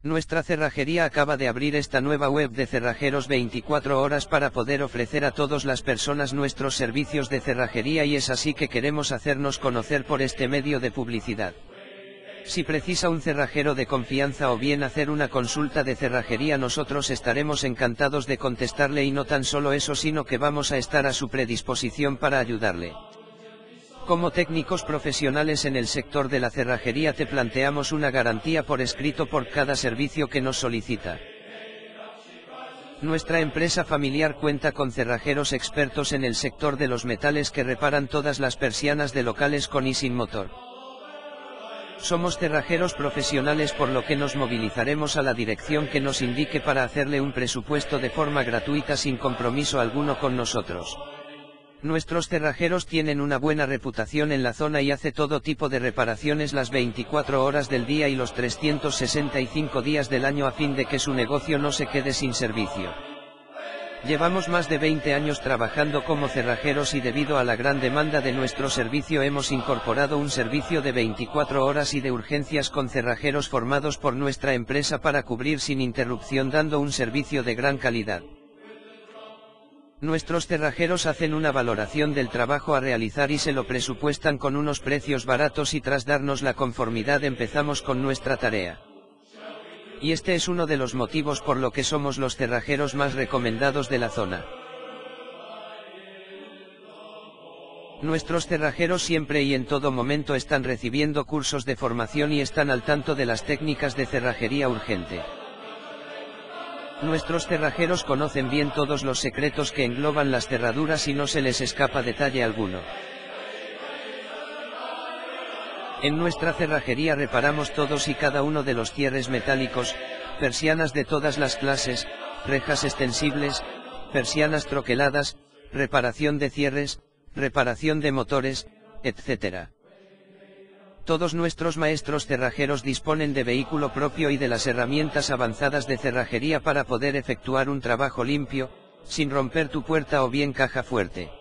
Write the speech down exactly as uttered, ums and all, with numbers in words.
Nuestra cerrajería acaba de abrir esta nueva web de cerrajeros veinticuatro horas para poder ofrecer a todas las personas nuestros servicios de cerrajería, y es así que queremos hacernos conocer por este medio de publicidad. Si precisa un cerrajero de confianza o bien hacer una consulta de cerrajería, nosotros estaremos encantados de contestarle, y no tan solo eso, sino que vamos a estar a su predisposición para ayudarle. Como técnicos profesionales en el sector de la cerrajería te planteamos una garantía por escrito por cada servicio que nos solicita. Nuestra empresa familiar cuenta con cerrajeros expertos en el sector de los metales que reparan todas las persianas de locales con y sin motor. Somos cerrajeros profesionales, por lo que nos movilizaremos a la dirección que nos indique para hacerle un presupuesto de forma gratuita sin compromiso alguno con nosotros. Nuestros cerrajeros tienen una buena reputación en la zona y hace todo tipo de reparaciones las veinticuatro horas del día y los trescientos sesenta y cinco días del año, a fin de que su negocio no se quede sin servicio. Llevamos más de veinte años trabajando como cerrajeros, y debido a la gran demanda de nuestro servicio hemos incorporado un servicio de veinticuatro horas y de urgencias con cerrajeros formados por nuestra empresa para cubrir sin interrupción, dando un servicio de gran calidad. Nuestros cerrajeros hacen una valoración del trabajo a realizar y se lo presupuestan con unos precios baratos, y tras darnos la conformidad empezamos con nuestra tarea. Y este es uno de los motivos por lo que somos los cerrajeros más recomendados de la zona. Nuestros cerrajeros siempre y en todo momento están recibiendo cursos de formación y están al tanto de las técnicas de cerrajería urgente. Nuestros cerrajeros conocen bien todos los secretos que engloban las cerraduras y no se les escapa detalle alguno. En nuestra cerrajería reparamos todos y cada uno de los cierres metálicos, persianas de todas las clases, rejas extensibles, persianas troqueladas, reparación de cierres, reparación de motores, etcétera. Todos nuestros maestros cerrajeros disponen de vehículo propio y de las herramientas avanzadas de cerrajería para poder efectuar un trabajo limpio, sin romper tu puerta o bien caja fuerte.